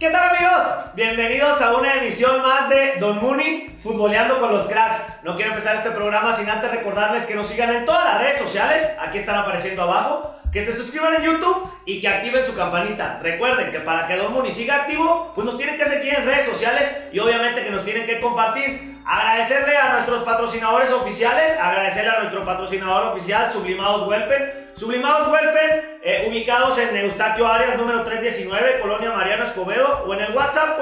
¿Qué tal, amigos? Bienvenidos a una emisión más de Don Muni, Futboleando con los Cracks. No quiero empezar este programa sin antes recordarles que nos sigan en todas las redes sociales, aquí están apareciendo abajo, que se suscriban en YouTube y que activen su campanita. Recuerden que para que Don Muni siga activo, pues nos tienen que seguir en redes sociales y obviamente que nos tienen que compartir. Agradecerle a nuestros patrocinadores oficiales, agradecerle a nuestro patrocinador oficial, Sublimados Huelpen. Sublimados Huelpen, ubicados en Eustaquio Arias, número 319, Colonia Mariano Escobedo, o en el WhatsApp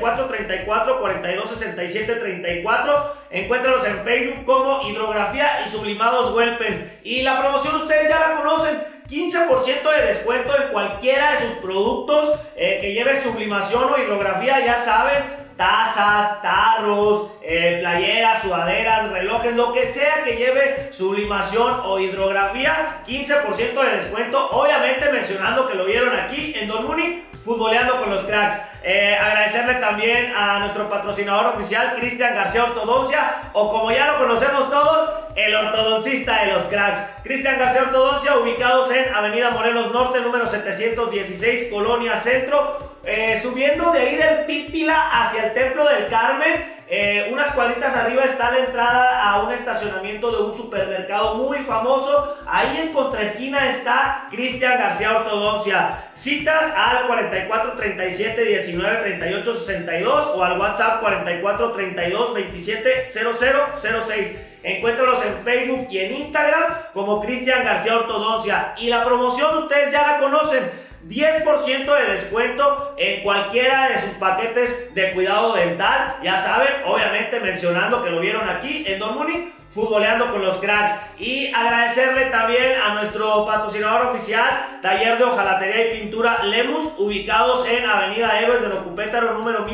4434 4267 34. Encuéntralos en Facebook como Hidrografía y Sublimados Huelpen. Y la promoción ustedes ya la conocen, 15% de descuento en cualquiera de sus productos que lleve sublimación o hidrografía, ya saben. Tazas, tarros, playeras, sudaderas, relojes, lo que sea que lleve sublimación o hidrografía, 15% de descuento, obviamente mencionando que lo vieron aquí en Don Muni, Futboleando con los Cracks. Agradecerle también a nuestro patrocinador oficial, Cristian García Ortodoncia, o como ya lo conocemos todos, el ortodoncista de los Cracks. Cristian García Ortodoncia, ubicados en Avenida Morelos Norte, número 716, Colonia Centro. Subiendo de ahí del Pípila hacia el Templo del Carmen, unas cuadritas arriba está la entrada a un estacionamiento de un supermercado muy famoso. Ahí en contraesquina está Cristian García Ortodoncia. Citas al 44 37 19 38 62 o al WhatsApp 44 32 27 0006. Encuéntralos en Facebook y en Instagram como Cristian García Ortodoncia. Y la promoción ustedes ya la conocen, 10% de descuento en cualquiera de sus paquetes de cuidado dental. Ya saben, obviamente mencionando que lo vieron aquí en Don Muni, Futboleando con los Cracks. Y agradecerle también a nuestro patrocinador oficial, Taller de Hojalatería y Pintura Lemus, ubicados en Avenida Héroes de Locupétaro, número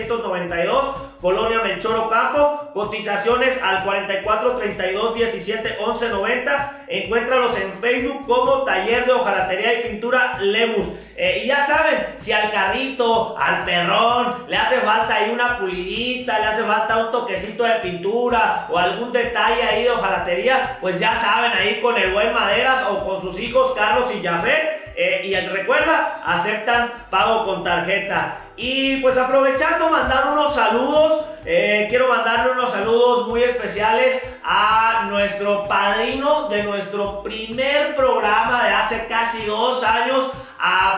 1392, Colonia Melchor Ocampo. Cotizaciones al 44 32 17 11 90. Encuéntralos en Facebook como Taller de Hojalatería y Pintura Lemus. Y ya saben, si al carrito, al perrón, le hace falta ahí una pulidita, le hace falta un toquecito de pintura o algún detalle ahí de hojalatería, pues ya saben, ahí con el buen Maderas o con sus hijos Carlos y Jafet. Y recuerda, aceptan pago con tarjeta. Y pues aprovechando, mandar unos saludos. Quiero mandarle unos saludos muy especiales a nuestro padrino de nuestro primer programa de hace casi 2 años, a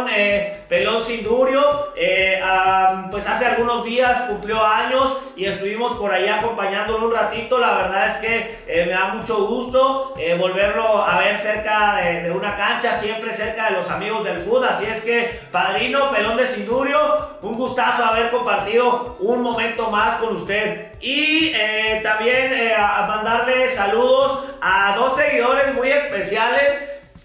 Pelón Sindurio. Pues hace algunos días cumplió años y estuvimos por ahí acompañándolo un ratito. La verdad es que me da mucho gusto volverlo a ver cerca de una cancha, siempre cerca de los amigos del fútbol. Así es que, padrino Pelón de Sindurio, un gustazo haber compartido un momento más con usted. Y también a mandarle saludos a 2 seguidores muy especiales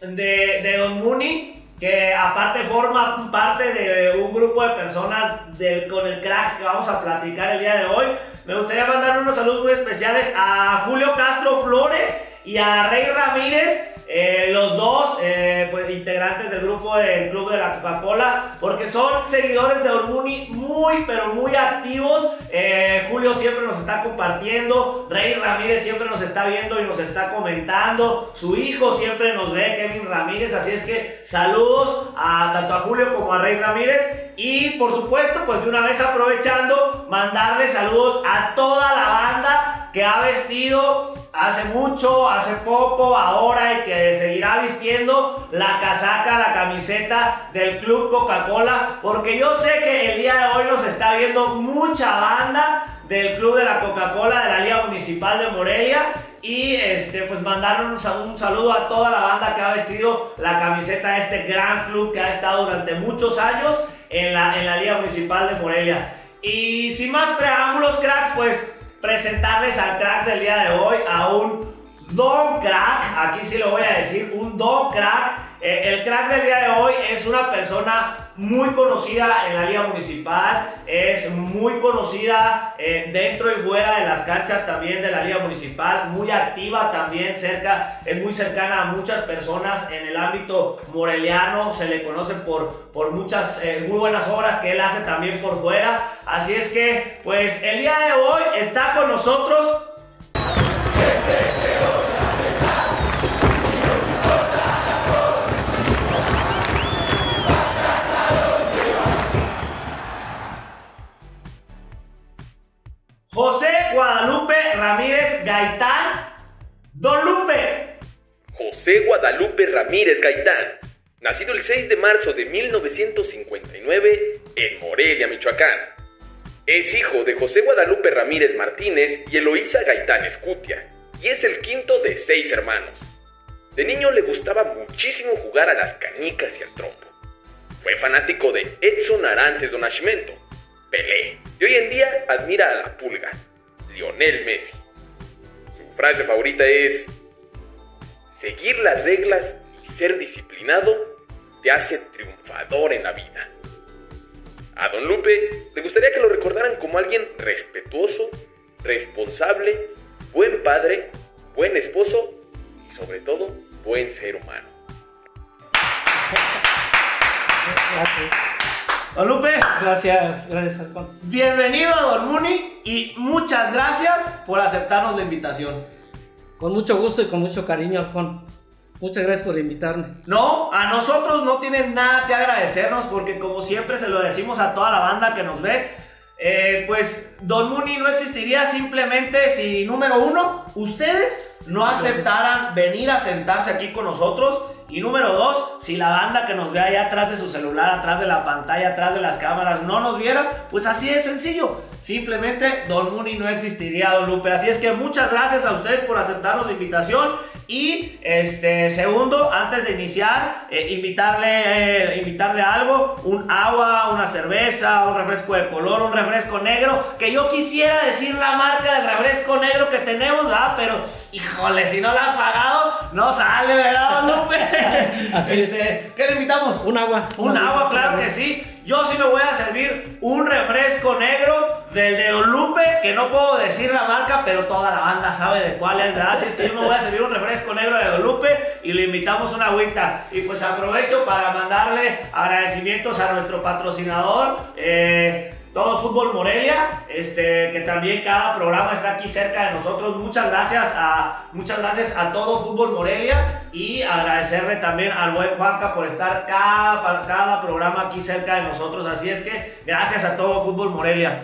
de Don Muni, que aparte forman parte de un grupo de personas con el crack que vamos a platicar el día de hoy. Me gustaría mandar unos saludos muy especiales a Julio Castro Flores y a Rey Ramírez, los dos pues integrantes del grupo del Club de la Coca-Cola, porque son seguidores de Don Muni muy pero muy activos. Julio siempre nos está compartiendo, Rey Ramírez siempre nos está viendo y nos está comentando, su hijo siempre nos ve, Kevin Ramírez. Así es que saludos tanto a Julio como a Rey Ramírez. Y por supuesto, pues de una vez aprovechando, mandarle saludos a toda la banda que ha vestido hace mucho, hace poco, ahora y que seguirá vistiendo la casaca, la camiseta del Club Coca-Cola, porque yo sé que el día de hoy nos está viendo mucha banda del Club de la Coca-Cola de la Liga Municipal de Morelia. Y pues mandarle un saludo a toda la banda que ha vestido la camiseta de este gran club que ha estado durante muchos años en la Liga Municipal de Morelia. Y sin más preámbulos, cracks, pues presentarles al crack del día de hoy, a un don crack. Aquí sí lo voy a decir, un don crack. El crack del día de hoy es una persona muy conocida en la Liga Municipal, es muy conocida dentro y fuera de las canchas también de la Liga Municipal, muy activa también, es muy cercana a muchas personas en el ámbito moreliano, se le conoce por muchas muy buenas obras que él hace también por fuera. Así es que pues el día de hoy está con nosotros Guadalupe Ramírez Gaitán. Don Lupe. José Guadalupe Ramírez Gaitán, nacido el 6 de marzo de 1959 en Morelia, Michoacán. Es hijo de José Guadalupe Ramírez Martínez y Eloísa Gaitán Escutia, y es el quinto de 6 hermanos. De niño le gustaba muchísimo jugar a las canicas y al trompo. Fue fanático de Edson Arantes do Nascimento, Pelé, y hoy en día admira a la Pulga, Lionel Messi. Su frase favorita es: seguir las reglas y ser disciplinado te hace triunfador en la vida. A Don Lupe le gustaría que lo recordaran como alguien respetuoso, responsable, buen padre, buen esposo y sobre todo buen ser humano. Gracias. Don Lupe. Gracias, Alfonso. Bienvenido a Don Muni y muchas gracias por aceptarnos la invitación. Con mucho gusto y con mucho cariño, Alfonso. Muchas gracias por invitarme. No, a nosotros no tienen nada que agradecernos porque como siempre se lo decimos a toda la banda que nos ve, pues Don Muni no existiría simplemente si, número uno, ustedes no aceptaran venir a sentarse aquí con nosotros. Y número dos, si la banda que nos ve allá atrás de su celular, atrás de la pantalla, atrás de las cámaras no nos viera, pues así es sencillo. Simplemente Don Muni no existiría, Don Lupe. Así es que muchas gracias a ustedes por aceptarnos la invitación. Y segundo, antes de iniciar, invitarle algo, un agua, una cerveza, un refresco de color, un refresco negro, que yo quisiera decir la marca del refresco negro que tenemos, ¿verdad? Pero, híjole, si no la has pagado, no sale, ¿verdad, Don Lupe? Así es. ¿Qué le invitamos? Un agua. Un agua, claro que sí. Yo sí me voy a servir un refresco negro del de Don Lupe, que no puedo decir la marca, pero toda la banda sabe de cuál es, ¿verdad? Así es que yo me voy a servir un refresco negro de Don Lupe y le invitamos una agüita. Y pues aprovecho para mandarle agradecimientos a nuestro patrocinador, Todo Fútbol Morelia, que también cada programa está aquí cerca de nosotros. Muchas gracias a Todo Fútbol Morelia y agradecerle también al buen Juanca por estar cada programa aquí cerca de nosotros. Así es que gracias a Todo Fútbol Morelia.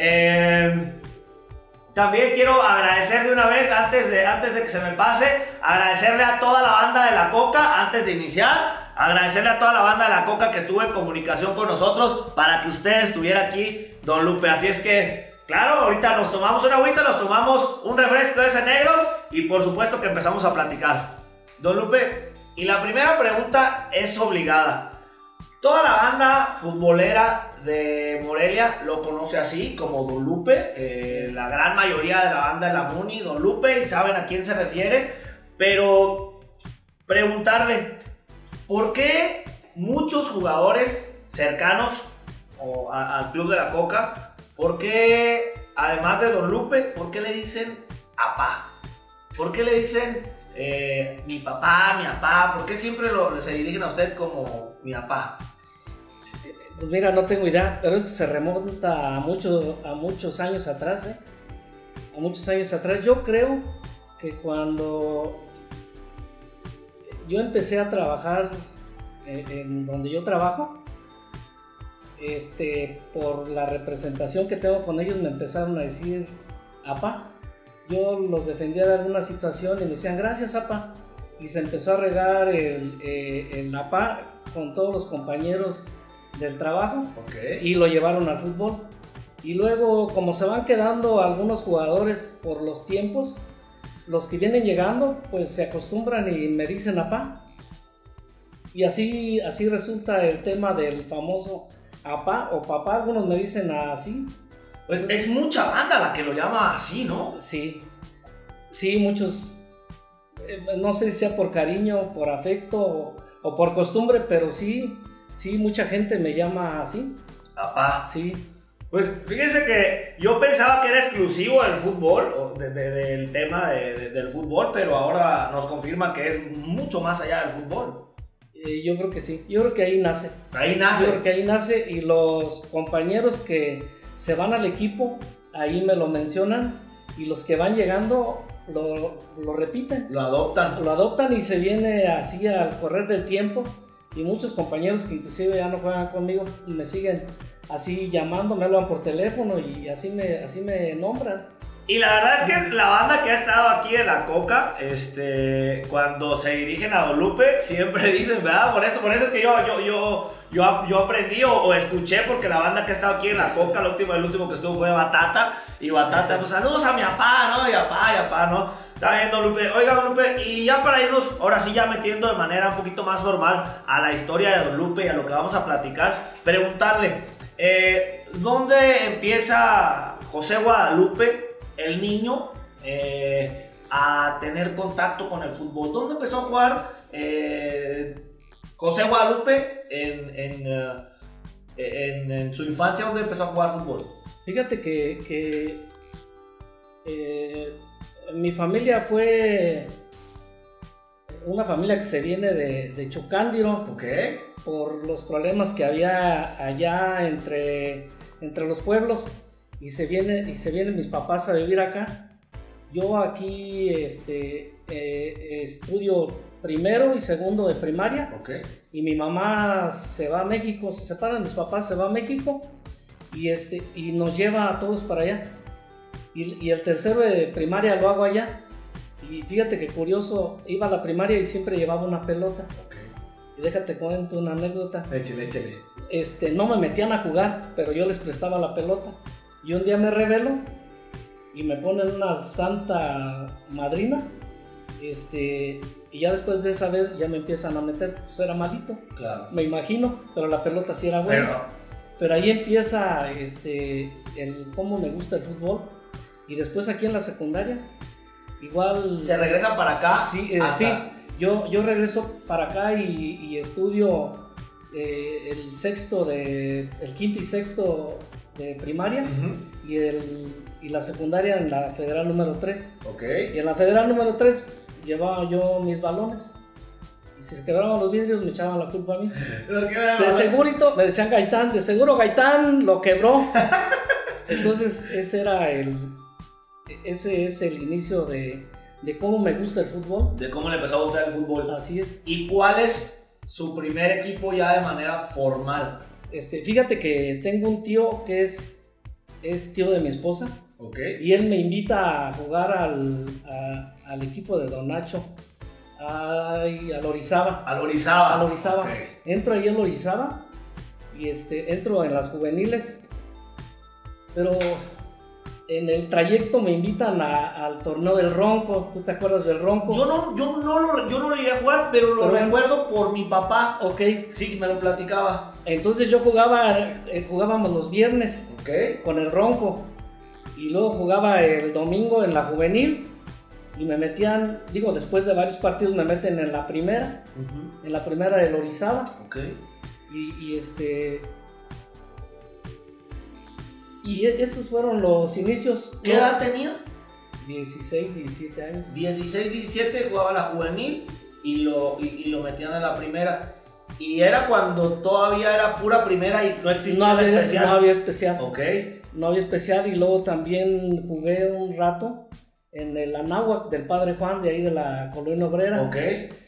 También quiero agradecer de una vez, antes de que se me pase, agradecerle a toda la banda de La Coca antes de iniciar. Agradecerle a toda la banda de La Coca que estuvo en comunicación con nosotros para que usted estuviera aquí, Don Lupe. Así es que, claro, ahorita nos tomamos una agüita, nos tomamos un refresco de ese negros y por supuesto que empezamos a platicar. Don Lupe, y la primera pregunta es obligada. Toda la banda futbolera de Morelia lo conoce así, como Don Lupe. La gran mayoría de la banda de la Muni, Don Lupe, y saben a quién se refiere. Pero preguntarle, ¿por qué muchos jugadores cercanos al Club de La Coca, por qué, además de Don Lupe, por qué le dicen apá? ¿Por qué le dicen mi papá, mi apá? ¿Por qué siempre se dirigen a usted como mi apá? Pues mira, no tengo idea, pero esto se remonta a muchos años atrás, a muchos años atrás. Yo creo que cuando yo empecé a trabajar en donde yo trabajo, por la representación que tengo con ellos, me empezaron a decir apá. Yo los defendía de alguna situación y me decían gracias apá, y se empezó a regar el apá con todos los compañeros del trabajo. Okay. Y lo llevaron al fútbol. Y luego, como se van quedando algunos jugadores por los tiempos, los que vienen llegando pues se acostumbran y me dicen apá, y así resulta el tema del famoso apá o papá. Algunos me dicen así. Pues es mucha banda la que lo llama así, ¿no? Sí, muchos, no sé si sea por cariño, por afecto o por costumbre, pero sí, mucha gente me llama así. Apá. Sí. Pues fíjense que yo pensaba que era exclusivo del fútbol, del tema del fútbol, pero ahora nos confirma que es mucho más allá del fútbol. Yo creo que sí, yo creo que ahí nace. Ahí nace. Yo creo que ahí nace, y los compañeros que se van al equipo, ahí me lo mencionan, y los que van llegando lo repiten. Lo adoptan Y se viene así al correr del tiempo, y muchos compañeros que inclusive ya no juegan conmigo me siguen así llamando, me hablan por teléfono y así me nombran. Y la verdad es que la banda que ha estado aquí en la Coca, cuando se dirigen a Don Lupe, siempre dicen, ¿verdad? Por eso es que yo aprendí o escuché, porque la banda que ha estado aquí en la Coca, el último que estuvo fue Batata. Y Batata, pues saludos a mi papá, ¿no? Y papá, ¿no? Está bien, Don Lupe. Oiga, Don Lupe, y ya para irnos, ahora sí ya metiendo de manera un poquito más formal a la historia de Don Lupe y a lo que vamos a platicar, preguntarle, ¿dónde empieza José Guadalupe, el niño, a tener contacto con el fútbol? ¿Dónde empezó a jugar José Guadalupe en su infancia? ¿Dónde empezó a jugar fútbol? Fíjate que mi familia fue una familia que se viene de Chocándiro. Okay. Por los problemas que había allá entre los pueblos, y se vienen mis papás a vivir acá. Yo aquí estudio primero y segundo de primaria. Okay. Y mi mamá se va a México, se separan mis papás, se va a México y nos lleva a todos para allá. Y el tercero de primaria lo hago allá. Y fíjate que curioso, iba a la primaria y siempre llevaba una pelota. Okay. Y déjate cuento una anécdota. Échale. No me metían a jugar, pero yo les prestaba la pelota. Y un día me rebelo y me ponen una santa madrina. Y ya después de esa vez ya me empiezan a meter, pues era malito. Claro. Me imagino, pero la pelota sí era buena. Pero ahí empieza el cómo me gusta el fútbol. Y después aquí en la secundaria, igual... ¿Se regresan para acá? Sí, sí. Yo regreso para acá y estudio el quinto y sexto de primaria. Uh-huh. y la secundaria en la federal número 3. Okay. Y en la federal número 3 llevaba yo mis balones. Y si se quebraban los vidrios me echaban la culpa a mí. De segurito, me decían Gaitán, de seguro Gaitán lo quebró. Entonces ese es el inicio de cómo me gusta el fútbol. De cómo le empezó a gustar el fútbol. Así es. ¿Y cuál es su primer equipo ya de manera formal? Fíjate que tengo un tío que es tío de mi esposa. Okay. Y él me invita a jugar al equipo de Don Nacho. Al Orizaba. Al Orizaba. Okay. Entro ahí al Orizaba y entro en las juveniles. Pero en el trayecto me invitan al torneo del Ronco. ¿Tú te acuerdas del Ronco? Yo no lo llegué a jugar, pero lo recuerdo por mi papá. Ok. Sí, me lo platicaba. Entonces yo jugábamos los viernes, okay, con el Ronco. Y luego jugaba el domingo en la juvenil. Y me metían, después de varios partidos me meten en la primera. Uh-huh. En la primera del Orizaba. Okay. Y esos fueron los inicios. ¿Qué edad tenía? 16, 17 años. 16, 17 jugaba la juvenil y lo metían en la primera. Y era cuando todavía era pura primera y no existía especial. No había especial. Ok. No había especial, y luego también jugué un rato en el Anáhuac del Padre Juan, de ahí de la Colonia Obrera. Ok.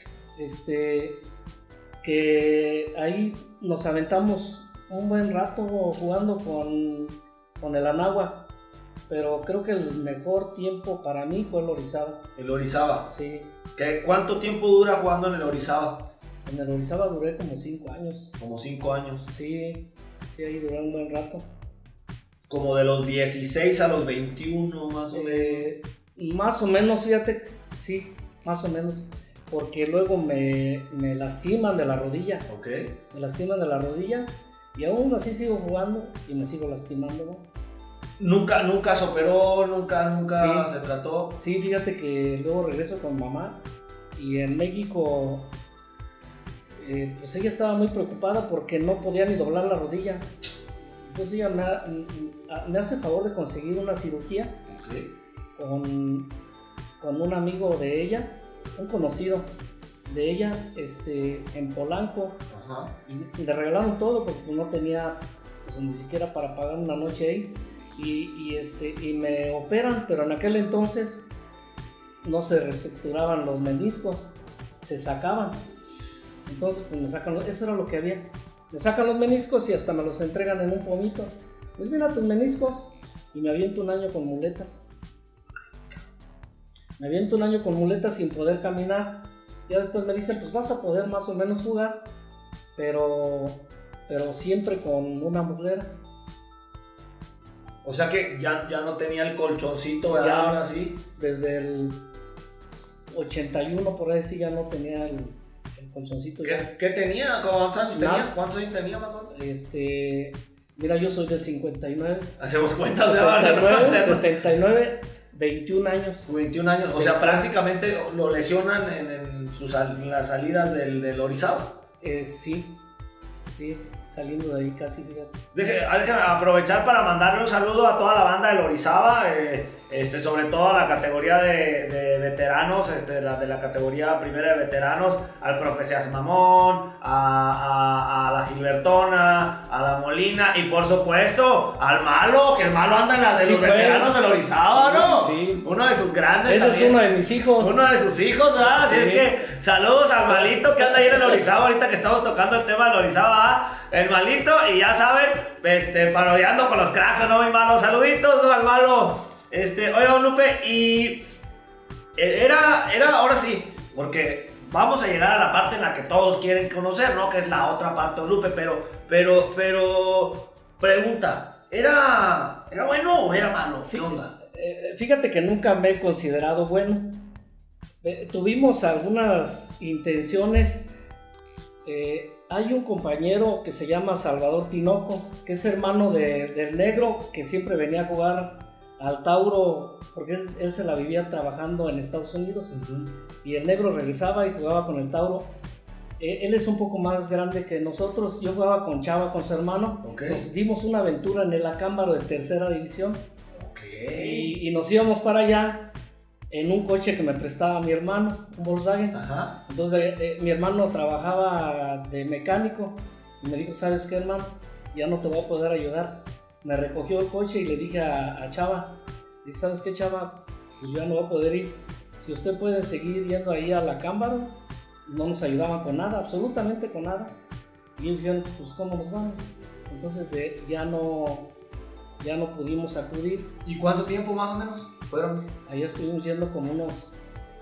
Que ahí nos aventamos un buen rato jugando con el Anáhuac, pero creo que el mejor tiempo para mí fue el Orizaba. ¿El Orizaba? Sí. ¿Cuánto tiempo dura jugando en el Orizaba? En el Orizaba duré como 5 años. ¿Como 5 años? Sí, ahí duré un buen rato. ¿Como de los 16 a los 21 más o menos? Más o menos, fíjate, sí, más o menos. Porque luego me lastiman de la rodilla. Ok. Me lastiman de la rodilla y aún así sigo jugando y me sigo lastimando más. ¿Nunca se operó? ¿Nunca sí, se trató? Sí, fíjate que luego regreso con mamá y en México pues ella estaba muy preocupada porque no podía ni doblar la rodilla. Entonces ella me hace favor de conseguir una cirugía. Okay. Con un amigo de ella, un conocido de ella, en Polanco. Ajá. Y le regalaron todo porque no tenía pues, ni siquiera para pagar una noche ahí. Y me operan, pero en aquel entonces no se reestructuraban los meniscos, se sacaban. Entonces pues me sacan, eso era lo que había. Me sacan los meniscos y hasta me los entregan en un pomito. Pues mira tus meniscos. Y me aviento un año con muletas. Me aviento un año con muletas sin poder caminar. Ya después me dicen, pues vas a poder más o menos jugar, pero siempre con una muslera. O sea que ya no tenía el colchoncito, ¿verdad? Ya, Ahora sí. Desde el 81 por ahí sí ya no tenía el colchoncito. ¿Qué tenía? ¿Cuántos años Nada. tenía? ¿Cuántos años tenía más o menos? Mira, yo soy del 59. Hacemos cuentas de 79, 79, 21 años. 21 años, o sea, prácticamente lo lesionan en las salidas del Orizaba. Sí, saliendo de ahí casi, fíjate. Déjame aprovechar para mandarle un saludo a toda la banda del Orizaba, sobre todo a la categoría de veteranos, de la categoría primera de veteranos, al profe Seas Mamón, a la Gilbertona, a la Molina y por supuesto al Malo, que el Malo anda en la de los veteranos del Orizaba, ¿no? Sí. Uno de sus grandes. Ese también. es uno de mis hijos. Uno de sus hijos, ¿verdad? Sí. Así es que saludos al Malito que anda ahí en el Orizaba ahorita que estamos tocando el tema del Orizaba, ¿verdad? El Malito, y ya saben, parodiando con los cracks, ¿no, mi Malo? Saluditos al Malo. Oiga, don Lupe, y era ahora sí, porque vamos a llegar a la parte en la que todos quieren conocer, ¿no? Que es la otra parte, don Lupe, pero pregunta, ¿era bueno o era malo? ¿Qué onda? Fíjate que nunca me he considerado bueno. Tuvimos algunas intenciones. Hay un compañero que se llama Salvador Tinoco, que es hermano del Negro, que siempre venía a jugar al Tauro, porque él se la vivía trabajando en Estados Unidos. Y el Negro regresaba y jugaba con el Tauro. Él es un poco más grande que nosotros. Yo jugaba con Chava, con su hermano. Okay. Nos dimos una aventura en el Acámbaro de tercera división. Okay. Y nos íbamos para allá en un coche que me prestaba mi hermano, un Volkswagen. Ajá. Entonces mi hermano trabajaba de mecánico y me dijo, ¿sabes qué, hermano? Ya no te voy a poder ayudar. Me recogió el coche y le dije a Chava, dije, ¿sabes qué, Chava? Pues yo ya no voy a poder ir. Si usted puede seguir yendo ahí al Acámbaro, no nos ayudaban con nada, absolutamente con nada. Y ellos dijeron, pues ¿cómo nos vamos? Entonces ya no pudimos acudir. ¿Y cuánto tiempo más o menos fueron? Ahí estuvimos yendo como unos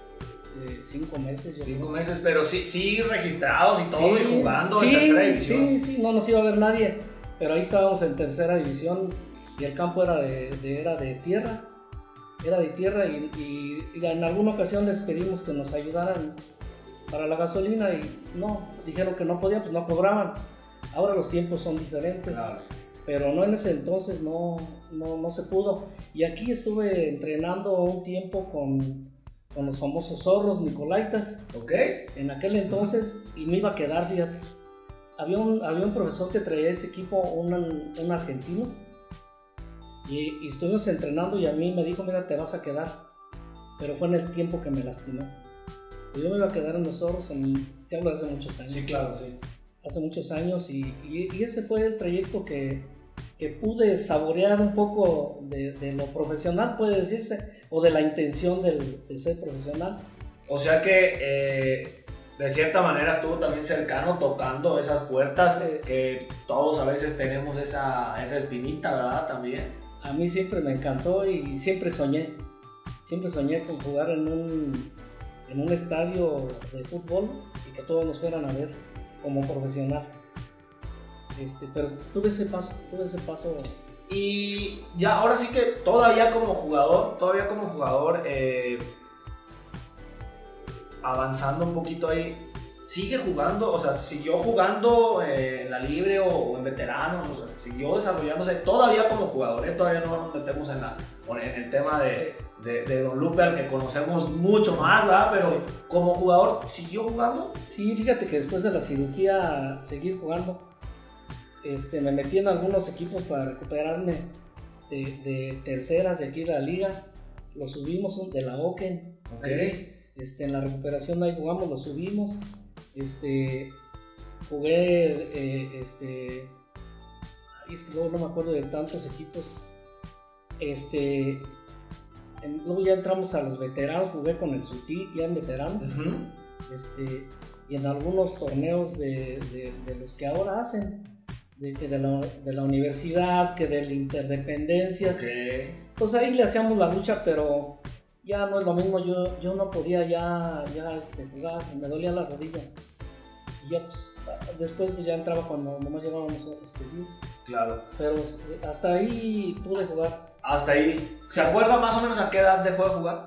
5 meses. 5 meses, pero sí registrados y todo, y jugando sí, en tercera división. Sí, no nos iba a ver nadie, pero ahí estábamos en tercera división y el campo era de tierra. Era de tierra y en alguna ocasión les pedimos que nos ayudaran para la gasolina y no, dijeron que no podían, pues no cobraban. Ahora los tiempos son diferentes. Claro. Pero no, en ese entonces no se pudo. Y aquí estuve entrenando un tiempo con los famosos zorros Nicolaitas. Ok. En aquel entonces, y me iba a quedar, fíjate. Había un profesor que traía ese equipo, un argentino. Y estuvimos entrenando y a mí me dijo, mira, te vas a quedar. Pero fue en el tiempo que me lastimó. Y yo me iba a quedar en los zorros, te hablo de hace muchos años. Sí, claro, sí. Hace muchos años y ese fue el trayecto que pude saborear un poco de lo profesional, puede decirse, o de la intención de ser profesional. O sea que de cierta manera estuvo también cercano tocando esas puertas que todos a veces tenemos esa espinita, ¿verdad? También. A mí siempre me encantó y siempre soñé con jugar en un estadio de fútbol y que todos nos fueran a ver como profesional. Pero tuve ese paso. Y ya ahora sí que todavía como jugador, avanzando un poquito ahí, sigue jugando, o sea, siguió jugando en la libre o en veteranos, o sea, siguió desarrollándose todavía como jugador, todavía no nos metemos en el tema de Don Lupe, al que conocemos mucho más, ¿verdad? Pero sí. Como jugador, ¿siguió jugando? Sí, fíjate que después de la cirugía seguí jugando. Me metí en algunos equipos para recuperarme de terceras de aquí de la liga. Lo subimos de la Oken. Okay. En la recuperación ahí jugamos, lo subimos. Jugué, es que luego no me acuerdo de tantos equipos. Luego ya entramos a los veteranos, jugué con el Sutí, ya en veteranos. Uh-huh. Y en algunos torneos de los que ahora hacen, de la universidad, que de la Interdependencias. Okay. Pues ahí le hacíamos la lucha, pero ya no es lo mismo, yo no podía ya jugar, me dolía la rodilla. Y ya pues, después pues ya entraba cuando nomás llevábamos 10. Claro. Pero hasta ahí pude jugar. Hasta ahí. ¿Se acuerda más o menos a qué edad dejó de jugar?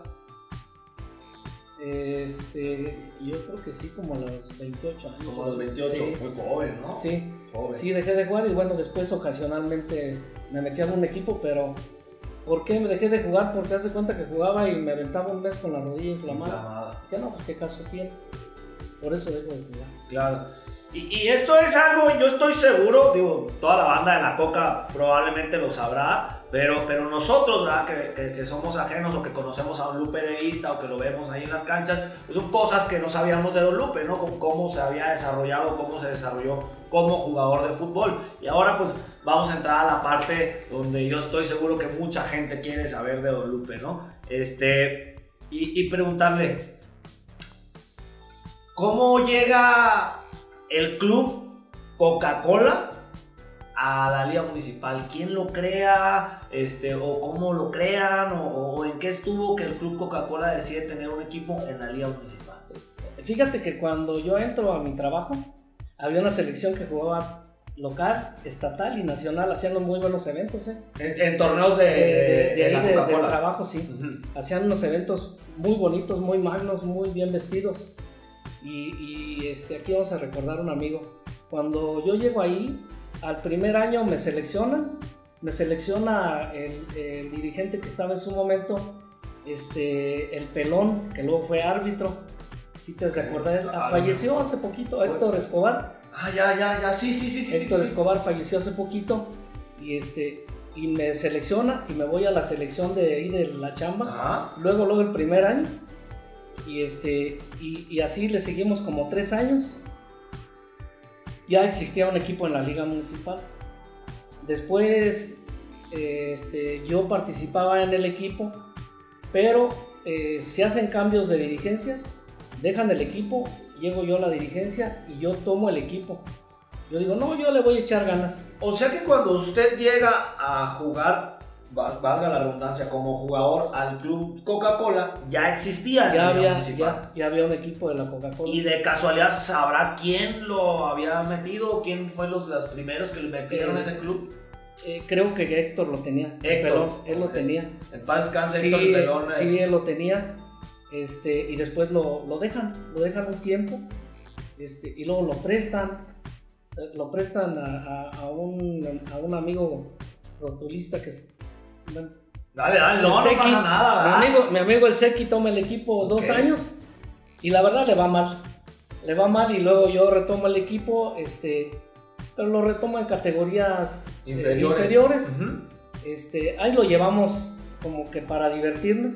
Yo creo que sí, como a los 28 años. Como a los 28, sí. Muy joven, ¿no? Sí, joven. Sí, dejé de jugar y bueno, después ocasionalmente me metí a un equipo, pero ¿por qué me dejé de jugar? Porque hace cuenta que jugaba y me aventaba un mes con la rodilla inflamada. Dije, no, pues qué caso tiene. Por eso dejo de jugar. Claro. Y esto es algo, yo estoy seguro, digo, toda la banda de la Coca probablemente lo sabrá, pero nosotros, ¿verdad? Que somos ajenos o que conocemos a Don Lupe de vista o que lo vemos ahí en las canchas, pues son cosas que no sabíamos de Don Lupe, ¿no? Cómo se había desarrollado, cómo se desarrolló como jugador de fútbol. Y ahora pues vamos a entrar a la parte donde yo estoy seguro que mucha gente quiere saber de Don Lupe, ¿no? Y preguntarle, ¿cómo llega el club Coca-Cola a la liga municipal? ¿Quién lo crea? ¿O cómo lo crean? ¿O en qué estuvo que el club Coca-Cola decide tener un equipo en la liga municipal? Fíjate que cuando yo entro a mi trabajo, había una selección que jugaba local, estatal y nacional, hacían muy buenos eventos. En torneos de la Coca-Cola. De trabajo, sí. Hacían unos eventos muy bonitos, muy magnos, muy bien vestidos. Y aquí vamos a recordar a un amigo. Cuando yo llego ahí, al primer año me selecciona el dirigente que estaba en su momento, el Pelón, que luego fue árbitro. Si te acordás, falleció hace poquito, Héctor Escobar. Ya, sí. Héctor Escobar falleció hace poquito y me selecciona y me voy a la selección de ahí de la chamba. Ajá. Luego el primer año. Y así le seguimos como 3 años. Ya existía un equipo en la liga municipal. Después yo participaba en el equipo, pero se hacen cambios de dirigencias, dejan el equipo, llego yo a la dirigencia y yo tomo el equipo. Yo digo, no, yo le voy a echar ganas. O sea que cuando usted llega a jugar, valga la redundancia, como jugador al club Coca-Cola, ya existía ya había un equipo de la Coca-Cola. Y de casualidad, ¿sabrá quién lo había metido? ¿Quién fue los primeros que le metieron a ese club? Creo que Héctor lo tenía. Héctor, él lo tenía. En paz descanse, Sí, Héctor el Pelón. Sí, él lo tenía. Y después lo dejan un tiempo. Y luego lo prestan. Lo prestan a un amigo rotulista que es... Bueno, dale, no pasa nada. Mi amigo el Seki toma el equipo 2 años y la verdad le va mal y luego yo retomo el equipo, pero lo retomo en categorías inferiores. Uh-huh. Ahí lo llevamos como que para divertirnos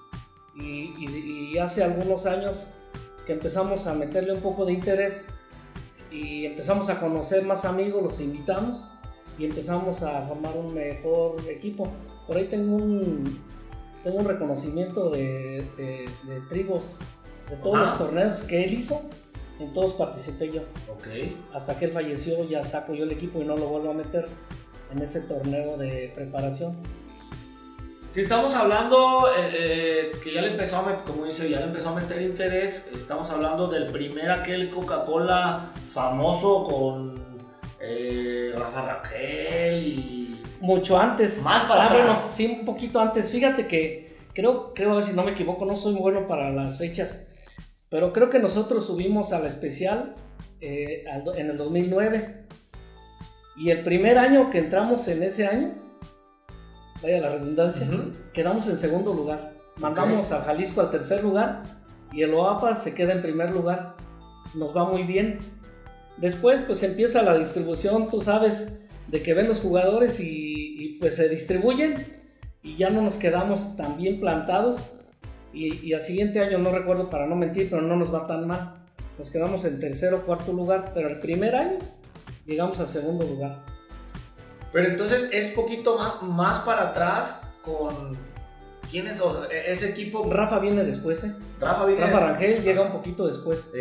y hace algunos años que empezamos a meterle un poco de interés y empezamos a conocer más amigos, los invitamos y empezamos a formar un mejor equipo. Por ahí tengo un reconocimiento de trigos de todos los torneos que él hizo, en todos participé yo. Hasta que él falleció ya saco yo el equipo y no lo vuelvo a meter en ese torneo de preparación. Que estamos hablando que ya le empezó a meter interés. Estamos hablando del primer aquel Coca-Cola famoso con Rafa Rangel y... Mucho antes. Más para atrás. Bueno, sí, un poquito antes. Fíjate que creo, a ver si no me equivoco, no soy muy bueno para las fechas, pero creo que nosotros subimos a la especial en el 2009 y el primer año que entramos en ese año, vaya la redundancia, quedamos en segundo lugar. Mandamos a Jalisco al tercer lugar y el OAPA se queda en primer lugar. Nos va muy bien. Después pues empieza la distribución, tú sabes, de que ven los jugadores y pues se distribuyen y ya no nos quedamos tan bien plantados y al siguiente año, no recuerdo para no mentir, pero no nos va tan mal. Nos quedamos en tercer o cuarto lugar, pero el primer año llegamos al segundo lugar. Pero entonces es poquito más para atrás con... ¿Quién es ese equipo? Rafa viene después, Rafa Rangel llega un poquito después.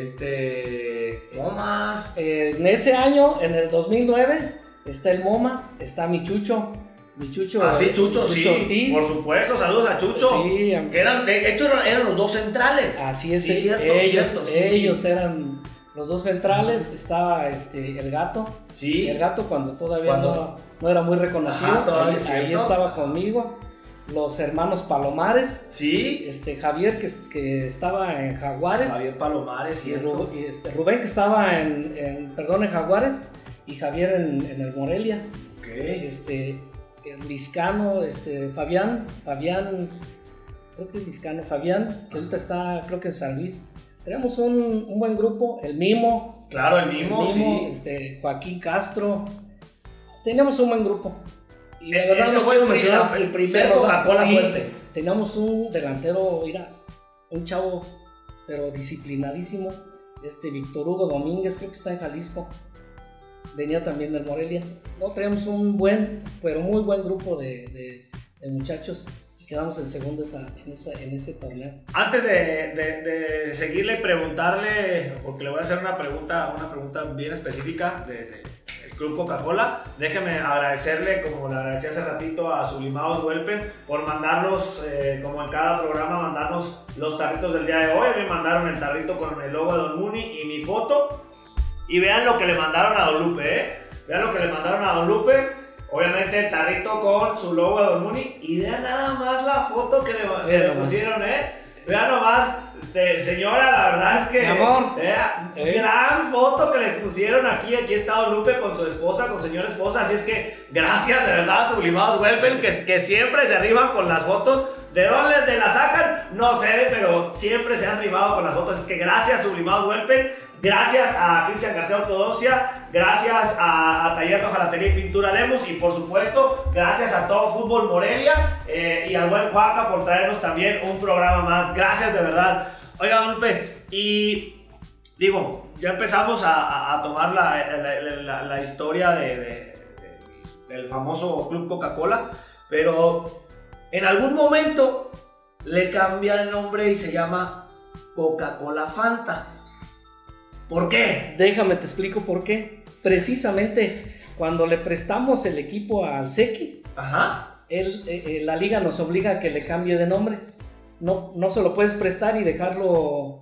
Momas. En ese año, en el 2009, está el Momas, está mi Chucho, Mi Chucho. Sí, Chucho Ortiz. Por supuesto, saludos a Chucho. Sí, que de hecho eran los dos centrales. Así es, sí, ellos eran los dos centrales. Estaba el Gato. Sí. El Gato cuando todavía no era muy reconocido. Ajá, ahí estaba conmigo. Los hermanos Palomares. Sí. Javier que estaba en Jaguares. Javier Palomares, cierto. Y Rubén que estaba en Jaguares. Y Javier en el Morelia. Ok. El Liscano, Fabián, creo que es Liscano, Fabián, que ahorita está, creo que en San Luis. Tenemos un buen grupo, el Mimo. Claro, el Mimo, sí. Joaquín Castro. Teníamos un buen grupo. Y la verdad ese no fue quiero mencionar el primer Coca-Cola fuerte. Teníamos un delantero, un chavo, pero disciplinadísimo. Víctor Hugo Domínguez, creo que está en Jalisco. Venía también del Morelia. No, teníamos un pero muy buen grupo de muchachos y quedamos en segundo en ese torneo. Antes de seguirle y preguntarle, porque le voy a hacer una pregunta bien específica del Club Coca-Cola, déjeme agradecerle, como le agradecí hace ratito a Sublimados Huelpen, por mandarnos, como en cada programa, mandarnos los tarritos del día de hoy. Me mandaron el tarrito con el logo de Don Muni y mi foto. Y vean lo que le mandaron a Don Lupe, Vean lo que le mandaron a Don Lupe. Obviamente el tarrito con su logo de Don Muni. Y vean nada más la foto que le pusieron, Vean nomás, señora, la verdad es que... Mi amor. Gran foto que les pusieron aquí. Aquí está Don Lupe con su esposa, con señora esposa. Así es que gracias de verdad a Sublimados Huelpen, que siempre se rifan con las fotos. ¿De dónde la sacan? No sé, pero siempre se han rifado con las fotos. Así es que gracias Sublimados Huelpen. Gracias a Cristian García Ortodoncia, gracias a Taller de Hojalatería y Pintura Lemus y por supuesto gracias a todo Fútbol Morelia y al buen Juaca por traernos también un programa más. Gracias de verdad. Oiga, Don Lupe, y digo, ya empezamos a tomar la historia del famoso Club Coca-Cola, pero en algún momento le cambia el nombre y se llama Coca-Cola Fanta. ¿Por qué? Déjame te explico por qué. Precisamente cuando le prestamos el equipo al Seki, la liga nos obliga a que le cambie de nombre. No se lo puedes prestar y dejarlo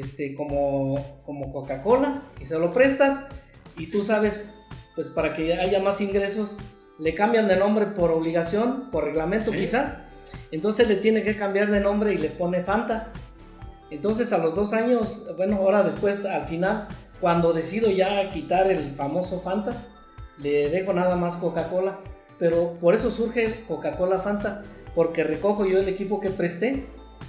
como Coca-Cola, y se lo prestas y tú sabes, pues para que haya más ingresos, le cambian de nombre por obligación, por reglamento, ¿sí? Quizá. Entonces le tiene que cambiar de nombre y le pone Fanta. Entonces a los 2 años, bueno, ahora después al final, cuando decido ya quitar el famoso Fanta, le dejo nada más Coca-Cola, pero por eso surge Coca-Cola Fanta, porque recojo yo el equipo que presté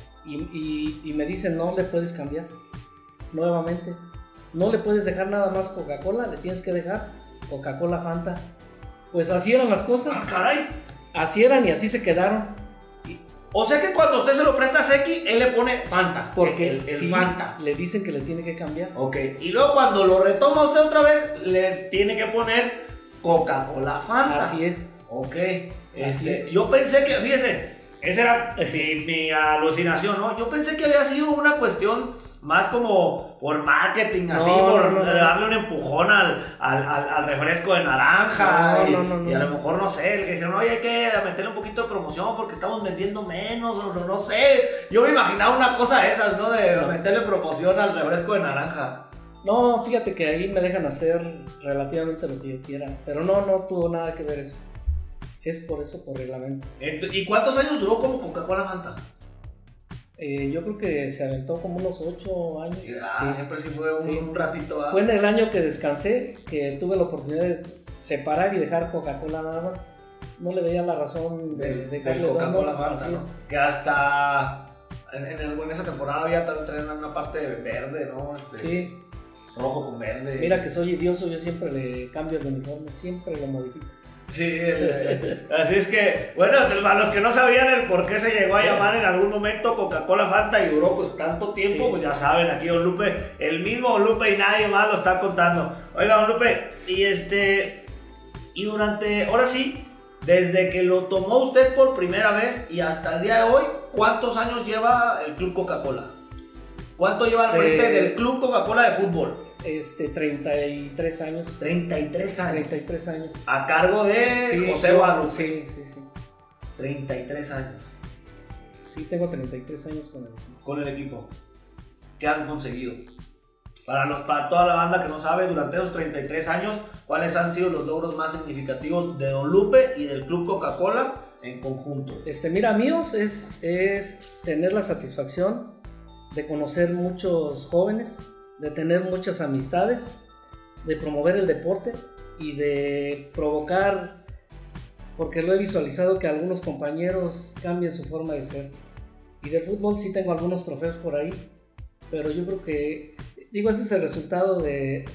y me dicen no le puedes cambiar nuevamente, no le puedes dejar nada más Coca-Cola, le tienes que dejar Coca-Cola Fanta. Pues así eran las cosas. ¡Ah, caray! Así eran y así se quedaron. O sea que cuando usted se lo presta a Seki, él le pone Fanta. Porque el sí, Fanta. Le dicen que le tiene que cambiar. Ok. Y luego cuando lo retoma usted otra vez, le tiene que poner Coca-Cola Fanta. Así es. Ok. Así es. Yo pensé que, fíjese, esa era mi alucinación, ¿no? Yo pensé que había sido una cuestión más como por marketing, así, por darle un empujón al refresco de naranja. Y a lo mejor, no sé, le dijeron, oye, hay que meterle un poquito de promoción porque estamos vendiendo menos, no sé. Yo me imaginaba una cosa de esas, ¿no? De meterle promoción al refresco de naranja. No, fíjate que ahí me dejan hacer relativamente lo que yo quiera, pero no tuvo nada que ver eso. Es por eso, por reglamento. ¿Y cuántos años duró como Coca-Cola Fanta? Yo creo que se aventó como unos 8 años. Sí, siempre sí fue un ratito. Fue en el año que descansé, que tuve la oportunidad de separar y dejar Coca-Cola nada más. No le veía la razón de dejarle Coca-Cola Fanta, ¿no? Que hasta en esa temporada había también una parte verde, ¿no? Sí. Rojo con verde. Mira que soy idioso, yo siempre le cambio el uniforme, siempre lo modifico. Sí, así es que, bueno, a los que no sabían el por qué se llegó a llamar en algún momento Coca-Cola Fanta y duró pues tanto tiempo, sí. Pues ya saben, aquí Don Lupe, el mismo Don Lupe y nadie más lo está contando. Oiga, Don Lupe, y durante, ahora sí, desde que lo tomó usted por primera vez y hasta el día de hoy, ¿cuántos años lleva el Club Coca-Cola? ¿Cuánto lleva al frente del Club Coca-Cola de fútbol? 33 años. 33 años. 33 años. A cargo de Sí, José Guadalupe. Sí. 33 años. Sí, tengo 33 años Con el equipo. ¿Qué han conseguido? Para toda la banda que no sabe, durante esos 33 años, ¿cuáles han sido los logros más significativos de Don Lupe y del Club Coca-Cola en conjunto? Mira, míos es tener la satisfacción de conocer muchos jóvenes, de tener muchas amistades, de promover el deporte y de provocar, porque lo he visualizado, que algunos compañeros cambien su forma de ser. Y del fútbol sí tengo algunos trofeos por ahí, pero yo creo que, ese es el resultado de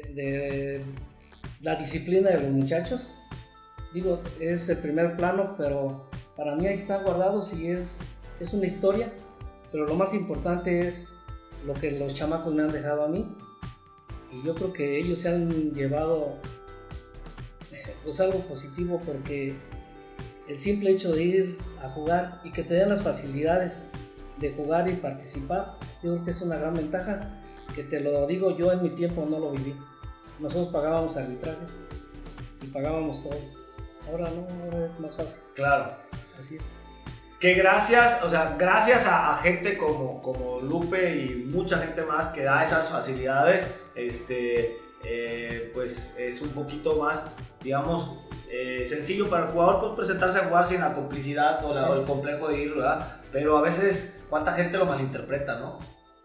la disciplina de los muchachos. Es el primer plano, pero para mí ahí están guardados y es una historia, pero lo más importante es lo que los chamacos me han dejado a mí, y yo creo que ellos se han llevado pues algo positivo, porque el simple hecho de ir a jugar y que te den las facilidades de jugar y participar, yo creo que es una gran ventaja, que te lo digo, yo en mi tiempo no lo viví. Nosotros pagábamos arbitrajes y pagábamos todo. Ahora no, ahora es más fácil. Claro. Así es. Que gracias a gente como Lupe y mucha gente más que da esas facilidades, pues es un poquito más, digamos, sencillo para el jugador, pues presentarse a jugar sin la complicidad o el complejo de ir, ¿verdad? Pero a veces, ¿cuánta gente lo malinterpreta, no?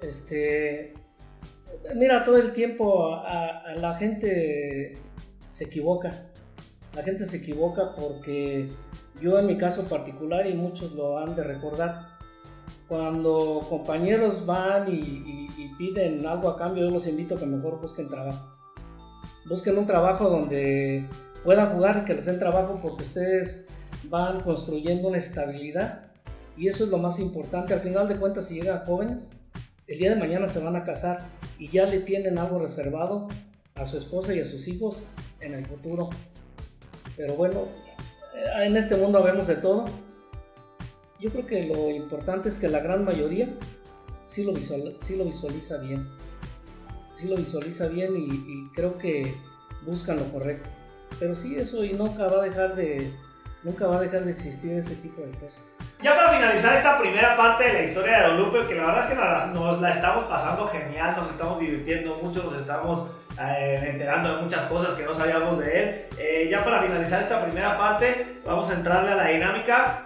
Mira, todo el tiempo a la gente se equivoca. La gente se equivoca porque yo, en mi caso particular, y muchos lo han de recordar, cuando compañeros van y piden algo a cambio, yo los invito a que mejor busquen trabajo. Busquen un trabajo donde puedan jugar y que les den trabajo, porque ustedes van construyendo una estabilidad, y eso es lo más importante. Al final de cuentas, si llegan jóvenes, el día de mañana se van a casar y ya le tienen algo reservado a su esposa y a sus hijos en el futuro. Pero bueno, en este mundo vemos de todo. Yo creo que lo importante es que la gran mayoría sí lo visualiza bien. Sí lo visualiza bien y creo que buscan lo correcto. Pero sí, eso, y nunca va a dejar de existir ese tipo de cosas. Ya para finalizar esta primera parte de la historia de Don Lupe, que la verdad es que nos la estamos pasando genial, nos estamos divirtiendo mucho, nos estamos enterando de muchas cosas que no sabíamos de él. Ya para finalizar esta primera parte, vamos a entrarle a la dinámica.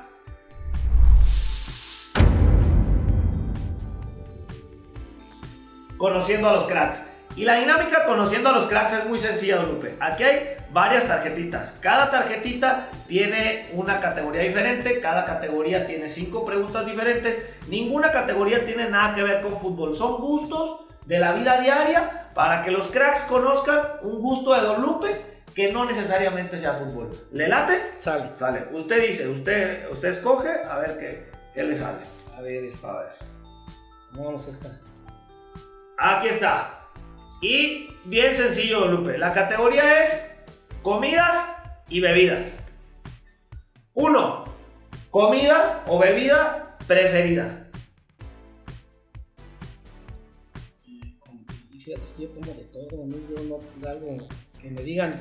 Conociendo a los cracks. Y la dinámica conociendo a los cracks es muy sencilla, Don Lupe. Aquí hay varias tarjetitas. Cada tarjetita tiene una categoría diferente. Cada categoría tiene 5 preguntas diferentes. Ninguna categoría tiene nada que ver con fútbol. Son gustos de la vida diaria para que los cracks conozcan un gusto de Don Lupe que no necesariamente sea fútbol. ¿Le late? Sale. Sale. Usted dice, usted escoge, a ver qué le sale. A ver, vamos a esta. Aquí está. Y bien sencillo, Don Lupe. La categoría es comidas y bebidas. 1. Comida o bebida preferida. Y fíjate, es que yo como de todo, ¿no? Yo no algo que me digan,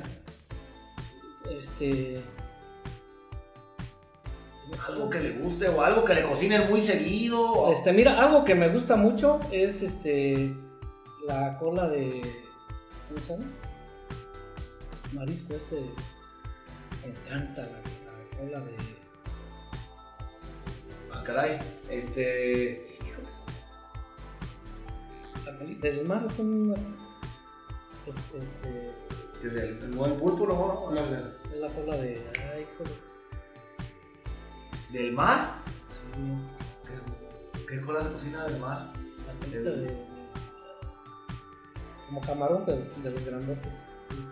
algo que le guste o algo que le cocinen muy seguido. Mira, algo que me gusta mucho es la cola de, ¿cómo se llama? Marisco, me encanta la cola de... Ah, caray, Hijos. La cola del mar es una... ¿Es el buen púrpuro, no? Es la cola de... Ay, hijo ¿Del mar? Sí. ¿Qué cola se cocina del mar? La colita de... como camarón, pero de los grandotes.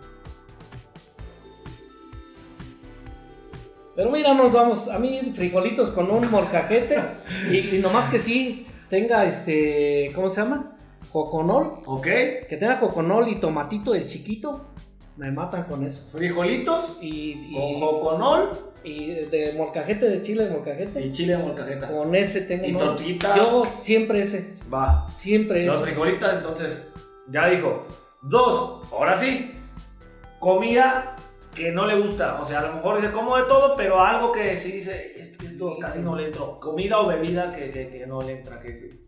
Pero mira, nos vamos. A mí, frijolitos con un molcajete y nomás que sí tenga ¿cómo se llama? Joconol. Ok. Que tenga joconol y tomatito del chiquito. Me matan con eso. Frijolitos y con joconol y de molcajete, de chile de molcajete. Y chile de molcajete. Con ese tengo. Y tortillita. Yo siempre ese. Va. Siempre Los ese. frijolitas, entonces, ya dijo. 2, ahora sí, comida que no le gusta. O sea, a lo mejor dice como de todo, pero algo que sí dice, esto casi no le entró. Comida o bebida que no le entra, que sí.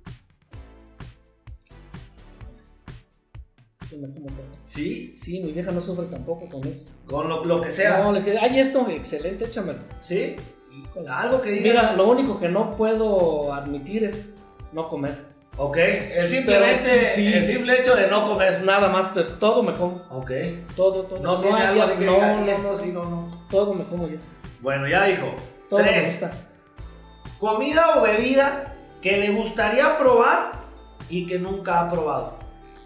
Sí, me como todo. ¿Sí? Sí, mi vieja no sufre tampoco con eso. Con lo que sea. No, le queda, ay, esto, excelente, échamelo. ¿Sí? Híjole. Algo que diga. Mira, lo único que no puedo admitir es no comer. Ok, el simple hecho de no comer. Nada más, pero todo me como. Ok. Todo. No tiene hay algo así que diga, no, esto no, sí, no. Todo me como yo. Bueno, ya dijo. Todo me 3, gusta. comida o bebida que le gustaría probar y que nunca ha probado.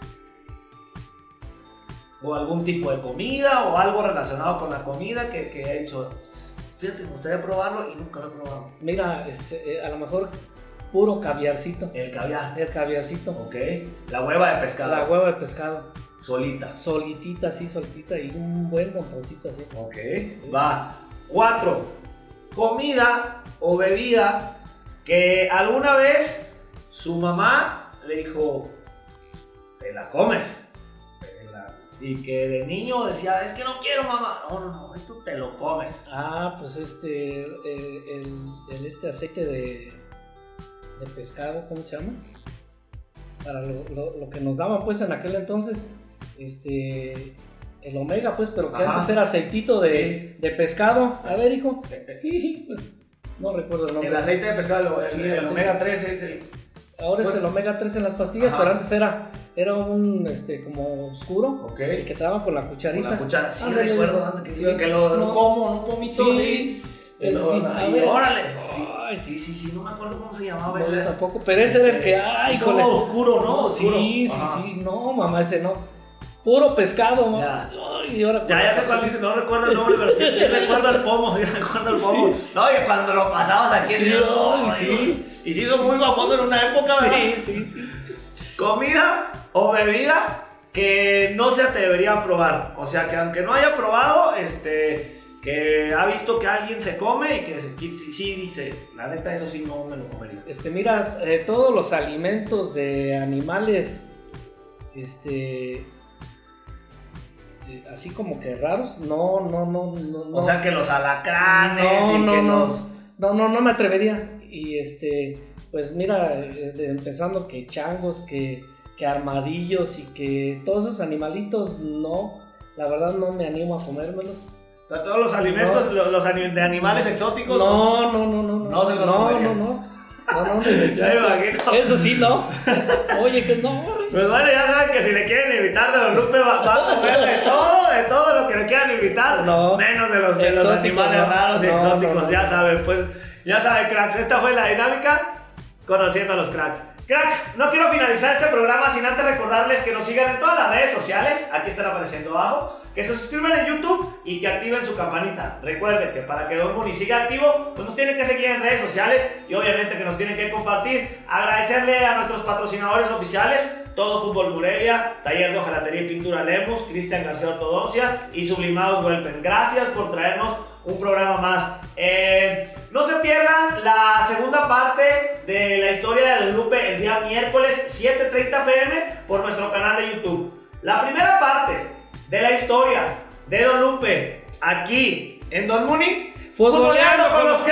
O algún tipo de comida o algo relacionado con la comida que ha hecho. Fíjate, me gustaría probarlo y nunca lo he probado. Mira, a lo mejor puro caviarcito. El caviar. El caviarcito. Ok. La hueva de pescado. La hueva de pescado. Solita. Solitita, sí, solitita. Y un buen montoncito así. Ok. Va. 4. Comida o bebida que alguna vez su mamá le dijo, te la comes. Y que de niño decía, es que no quiero, mamá. No, esto te lo comes. Ah, pues el aceite de pescado, ¿cómo se llama? Para lo que nos daban pues en aquel entonces, el omega pues, pero que antes era aceitito de pescado. A ver, hijo. No recuerdo el nombre. El aceite de pescado, Sí, el omega 3 es el... Ahora es el omega 3 en las pastillas, pero antes era un como oscuro, okay, y que te daban con la cucharita. Con la cuchara, sí, Ándale, recuerdo antes sí, que lo como, no comito, sí. Ese sí, órale. Ay, sí, no me acuerdo cómo se llamaba no, ese. Tampoco, pero ese era el que, ay, híjole. Todo oscuro, ¿no? Oscuro. Sí, no, mamá, ese no. Puro pescado, mamá. Ay, ahora ya sé cuál dice, no recuerdo el nombre, pero sí recuerdo el pomo, sí recuerdo el pomo. Sí. No, y cuando lo pasabas aquí en sí. Y se hizo muy famoso en una época, ¿verdad? Sí. Comida o bebida que no se atrevería a probar. O sea, que aunque no haya probado, que ha visto que alguien se come y que sí dice, la neta, eso sí no me lo comería. Mira, todos los alimentos de animales, así como que raros, no. O sea, que los alacranes no me atrevería. Y pues mira, empezando que changos, que armadillos y que todos esos animalitos, no, la verdad no me animo a comérmelos. Todos los alimentos, los de animales exóticos. No se los comería. No, ya me imagino. Eso sí, no. Oye, que no. Pues bueno, ya saben que si le quieren invitar de Don Lupe va a comer de todo lo que le quieran invitar, menos de los animales raros y exóticos, ya saben, pues, ya saben, cracks, esta fue la dinámica conociendo a los cracks. Cracks, no quiero finalizar este programa sin antes recordarles que nos sigan en todas las redes sociales, aquí están apareciendo abajo, que se suscriban en YouTube y que activen su campanita. Recuerden que para que Don Muni siga activo, pues nos tienen que seguir en redes sociales y obviamente que nos tienen que compartir. Agradecerle a nuestros patrocinadores oficiales, Todo Fútbol Morelia, Taller de Hojalatería y Pintura Lemus, Cristian García Ortodoncia y Sublimados Welpen. Gracias por traernos un programa más. No se pierdan la segunda parte de la historia de Don Lupe el día miércoles 7:30 p.m. por nuestro canal de YouTube. La primera parte de la historia de Don Lupe aquí en Don Muni, futboleando con los